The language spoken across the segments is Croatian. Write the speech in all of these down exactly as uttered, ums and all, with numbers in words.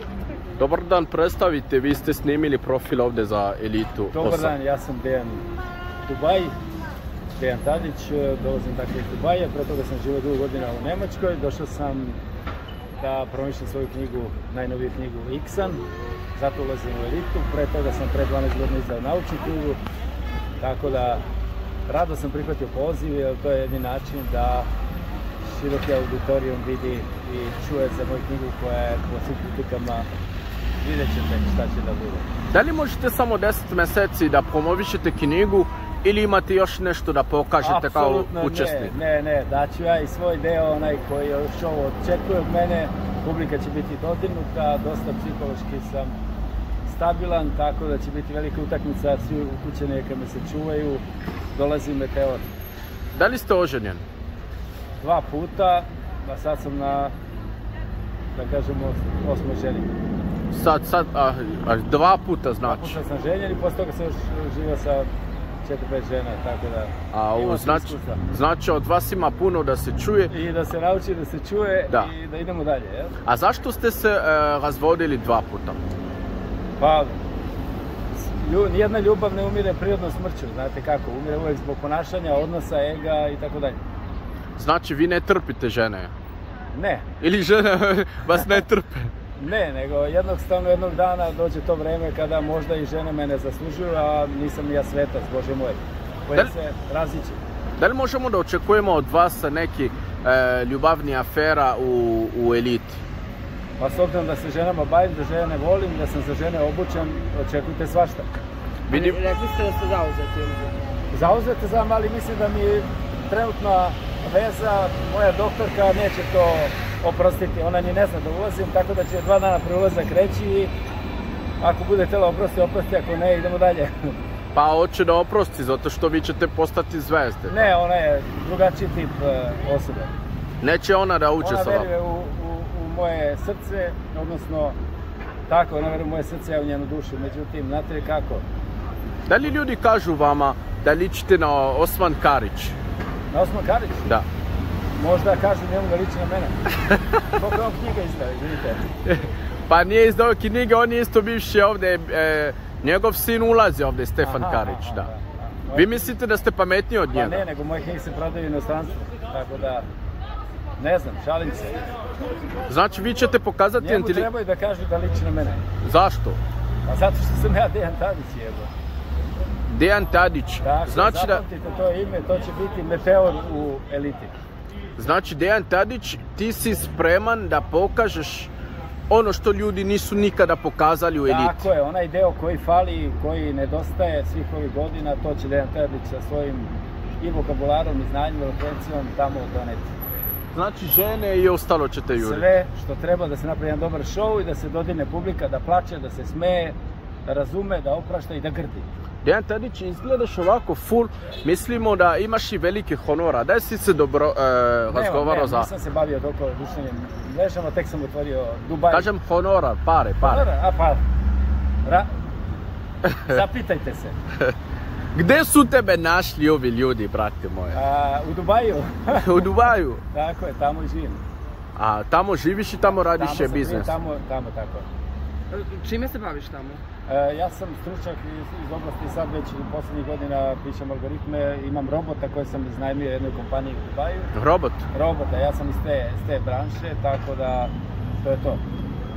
Dobar dan, predstavite, vi ste snimili profil ovdje za Elitu. Dobar dan, ja sam Dejan Dubaj, Dejan Tadić, dolazim dakle iz Dubaja, pre toga sam živio dugo godina u Njemačkoj, došao sam da promišljam svoju knjigu, najnoviju knjigu Iksan, zato ulazim u Elitu, pre toga sam pre dvanaest godina izdao naučnu knjigu, tako da rado sam prihvatio poziv, jer to je jedini način da široki auditorijum vidi i čuje za moju knjigu koja je po svim kritikama. Vidjet ćete šta će da bude. Da li možete samo deset mjeseci da promovišete knjigu ili imate još nešto da pokažete kao učesnik? Ne, ne, ne, daću ja i svoj deo, onaj koji još ovo očekuje od mene. Publika će biti dodirnuta, dosta psihološki sam stabilan, tako da će biti velika utakmica, svi ukućeni neka me se čuvaju, dolazi meteor. Da li ste oženjen? Dva puta, a sad sam na, da kažemo, osmoj ženi. Sad, sad, a, a dva puta znači? Dva puta sam ženjen i posle toga sam još živio sa četiri pet žena, tako da a, u, znači, znači od vas ima puno da se čuje? I da se nauči da se čuje da. I da idemo dalje, jel? A zašto ste se e, razvodili dva puta? Pa, lju, nijedna ljubav ne umire prirodnom smrću, znate kako, umire uvijek zbog ponašanja, odnosa, ega i tako dalje. Znači vi ne trpite žene? Ne. Ili žene vas ne trpe? Ne, nego jednostavno jednog dana dođe to vreme kada možda i žene mene zaslužuju, a nisam ja svetac, Bože moj, koji li, se raziće. Da li možemo da očekujemo od vas neki e, ljubavni afera u, u Eliti? Pa s obzirom da se ženama bavim, da žene volim, da sam za žene obučen, očekujte svašta. Vidim... Rekli ste da ste zauzeti ili? Zauzeti znam, ali mislim da mi trenutna veza, moja doktorka neće to oprostiti, ona ni ne zna da ulazim, tako da će dva dana pre ulazak reći i ako bude htjela oprosti, oprosti, ako ne, idemo dalje. Pa hoće da oprosti, zato što vi ćete postati zvezde. Ne, ona je drugačiji tip uh, osobe. Neće ona da uče sa vama? Ona veruje u, u, u moje srce, odnosno tako, ona veruje u moje srce, ja u njenu dušu, međutim, znate kako? Da li ljudi kažu vama da ličite na Osman Karić? Na Osman Karić? Da. Možda kažu njemu da liči na mene. Koliko je on knjiga izdao, izvinite. Pa nije izdao knjige, on je isto bivši ovdje, e, njegov sin ulazi ovdje, Stefan aha, Karić, aha, da. Aha, vi mislite da ste pametniji od njega? Pa ne, nego moje knjige se prodaju u inostranstvu, tako da, ne znam, šalim se. Znači vi ćete pokazati... Njemu trebaju da kažu da liči na mene. Zašto? Pa zato što sam ja Dejan Tadić, jebo. Dejan Tadić. Dakle, znači zapamtite da... to ime, to će biti meteor u Eliti. Znači, Dejan Tadić, ti si spreman da pokažeš ono što ljudi nisu nikada pokazali u Eliti. Tako je, onaj deo koji fali, koji nedostaje svih ovih godina, to će Dejan Tadić sa svojim i vokabularom, i znanjem, i elokvencijom tamo doneti. Znači, žene i ostalo ćete juriti. Sve što treba da se napravi jedan dobar show i da se dodirne publika, da plače, da se smeje, da razume, da oprašta i da grdi. Dejan Tadić, izgledaš ovako full, mislimo da imaš i velike honora. Da si se dobro e, razgovarao za... Ne, nisam se bavio toliko društvenim mrežama, tek sam otvorio Dubaj. Kažem honora, pare, pare. Honora, a pa... Ra... Zapitajte se. Gde su tebe našli ovi ljudi, brate moje? A, u Dubaju. U Dubaju? Tako je, tamo i živim. A tamo živiš i tamo radiš je biznes? Tamo, tamo, tako. Čime se baviš tamo? E, ja sam stručnjak iz, iz oblasti, sad već posljednjih godina pišem algoritme, imam robota koje sam iznajmio jednoj kompaniji u Dubaju. Robot? Robota, ja sam iz te, iz te branše, tako da to je to.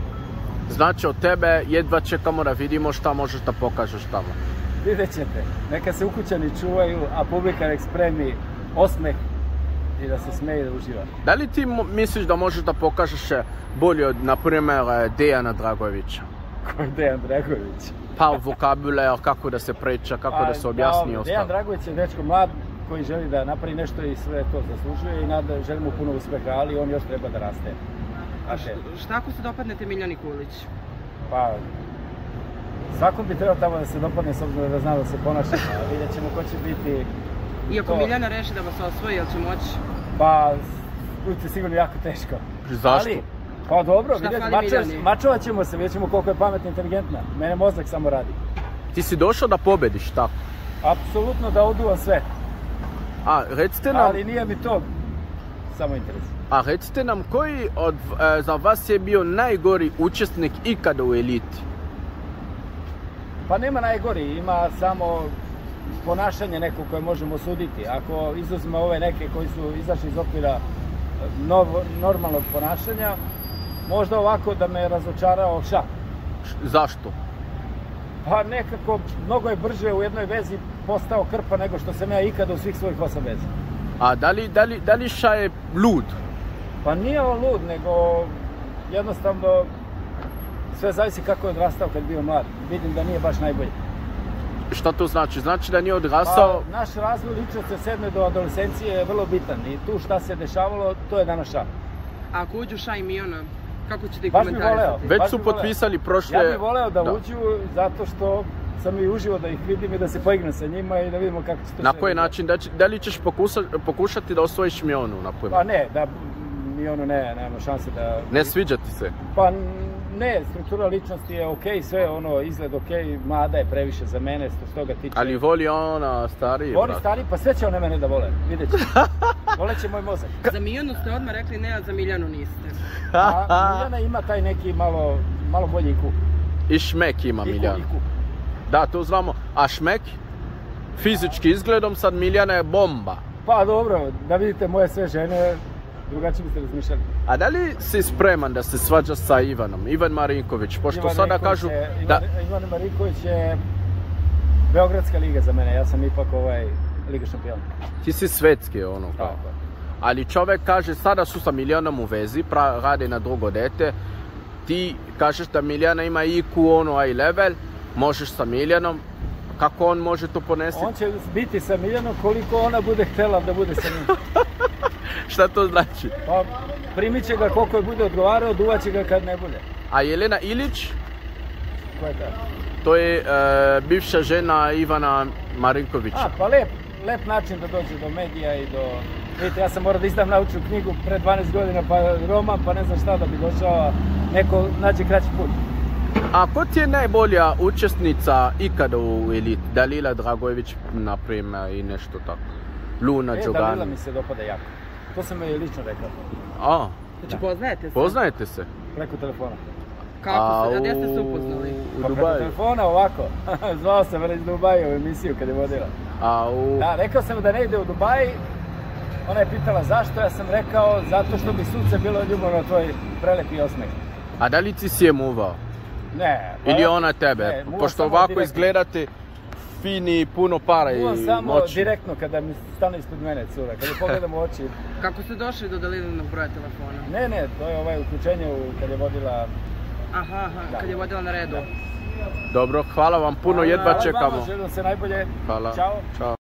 Znači od tebe jedva čekamo da vidimo šta možeš da pokažeš tamo. Vidjet ćete, neka se ukućani čuvaju, a publika nek spremi osmeh i da se smeje i da uživa. Da li ti misliš da možeš da pokažeš bolje od, na primjer, Dejana Dragojevića? Ko je Dejan Dragojević? Pa vokabular, kako da se priča, kako da se objasni i ostalo. Dejan Dragojević je dečko mlad koji želi da napravi nešto i sve to zaslužuje i nada, želi mu puno uspeha, ali on još treba da raste. Šta ako se dopadnete Miljani Kulić? Pa, svakom bi trebao tamo da se dopadne s obzirom da zna da se ponaša, a vidjet ćemo ko će biti... I ako to... Miljana reši da vas osvoji, jel će moći? Pa, budite sigurno jako teško. Zašto? Ali, pa dobro, vidjet, mačovat ćemo se, vidjet ćemo koliko je pametna, inteligentna. Mene mozak samo radi. Ti si došao da pobediš, tako? Apsolutno da oduvam sve. A, recite nam... Ali nije mi to samo interes. A recite nam, koji od, e, za vas je bio najgori učesnik ikada u eliti? Pa nema najgori, ima samo ponašanje neko koje možemo osuditi. Ako izuzmemo ove neke koji su izašli iz okvira nov, normalnog ponašanja, možda ovako da me razočarao Šah. Zašto? Pa nekako, mnogo je brže u jednoj vezi postao krpa nego što sam ja ikada u svih svojih osam veza. A da li, da li, da li Šah je lud? Pa nije on lud, nego jednostavno sve zavisi kako je odrastao kad je bio mlad. Vidim da nije baš najbolji. Šta to znači? Znači da nije odrastao? Pa, naš razvoj ličnosti od sedme do adolescencije je vrlo bitan i tu šta se dešavalo, to je danas Šah. A ako uđu Šah i Miona, kako ćete ih Baš bi komentarisati? voleo. Već baš su bi voleo. potpisali prošle... Ja bih voleo da, Da. uđu zato što sam i uživo da ih vidim i da se poigram sa njima i da vidimo kako će to Na sve koji biti. način? Da, će- da li ćeš pokusa, pokušati da osvojiš Mionu, na Pa primjer? ne, da mi ono ne, nema šanse da... Ne sviđa ti se? Pa ne, struktura ličnosti je okej, sve ono, izgled okej, mlada je previše za mene, što toga tiče. Ali voli ona stariji, Voli brat. stari, pa sve će one mene da vole, vidjet će. Voleće moj mozak. Za Mionu ste odmah rekli ne, a za Miljanu niste. A Miljana ima taj neki malo, malo bolji I Q. I šmek ima I Q, Miljana. I Q. Da, to znamo. A šmek? Fizički izgledom sad Miljana je bomba. Pa dobro, da vidite moje sve žene, drugačije biste razmišljali. A da li si spreman da se svađaš sa Ivanom? Ivan Marinković, pošto Ivan sada Marinković kažu je- da... Ivan, Ivan Marinković je Beogradska liga za mene, ja sam ipak ovaj Liga šampiona. Ti si svetski, ono kao. Tako. Ali čovjek kaže, sada su sa Miljanom u vezi, pra, rade na drugo dete. Ti kažeš da Miljana ima I Q, ono, high level, možeš sa Miljanom. Kako on može to ponesti? On će biti sa Miljanom koliko ona bude htjela da bude sa njim. Šta to znači? Pa primit će ga koliko je bude odgovarao, duvat će ga kad ne bude. A Jelena Ilić, Ko je ta? to je e, bivša žena Ivana Marinkovića. A, pa lep, lep način da dođe do medija i do... Vidite, ja sam morao da izdam naučnu knjigu pre dvanaest godina, pa roman, pa ne znam šta da bi došao, a neko nađe kraći put. A ko ti je najbolja učesnica ikada u eliti? Dalila Dragojević, na primjer, i nešto tako. Luna E, Đogani. Dalila mi se dopada jako. To sam joj lično rekao, A, Znači poznajete se? poznajete se? preko telefona. Kako se, A gdje ste se u- upoznali? U Pa preko Dubaju. telefona ovako. Zvao sam me iz Dubaja u emisiju kad je vodila. A u... Da, rekao sam da ne ide u Dubaj. Ona je pitala zašto, ja sam rekao zato što bi sunce bilo ljubavno tvoj prelepi osmeh. A da li ti si je muvao? Ne. pa Ili ja- ona tebe? ne, muvam Pošto samo ovako direktno. izgledate fini, puno para i Muvam samo moćni. direktno kada mi stane ispred mene cura, kada pogledam u oči. Kako ste došli do Dalilinog broja telefona? Ne, ne, to je ovaj uključenje u- kad je vodila... Aha, aha, Da. kad je vodila na redu. Dobro, hvala vam puno, jedva Hvala vama, čekamo. želim vam se najbolje. Hvala. Ćao. Ćao.